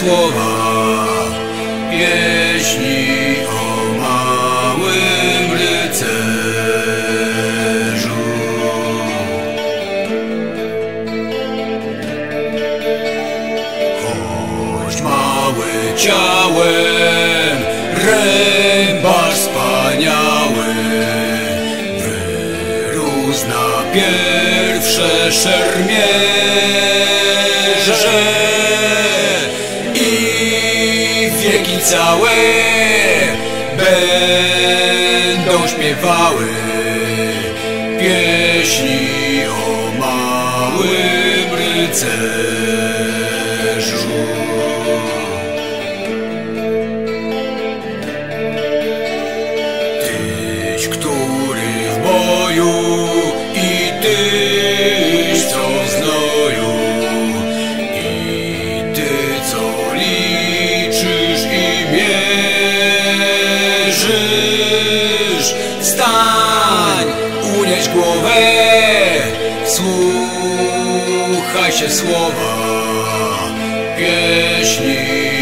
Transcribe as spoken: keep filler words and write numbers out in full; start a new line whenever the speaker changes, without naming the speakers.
słowa pieśni o małym rycerzu. Choć mały ciałem, rębarz wspaniały wyrósł na pierwsze szermierze i wieki całe będą śpiewały pieśni o małym rycerzu. Tyś, który w boju i tyś, co w znoju, i ty, co liczysz i mierzysz, wstań, unieś głowę, słuchaj się słowa pieśni